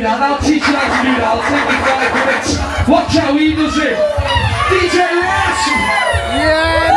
that. I'll teach you how to do that. I'll take you 5 minutes. Watch how he does it. DJ Rasp! Yeah,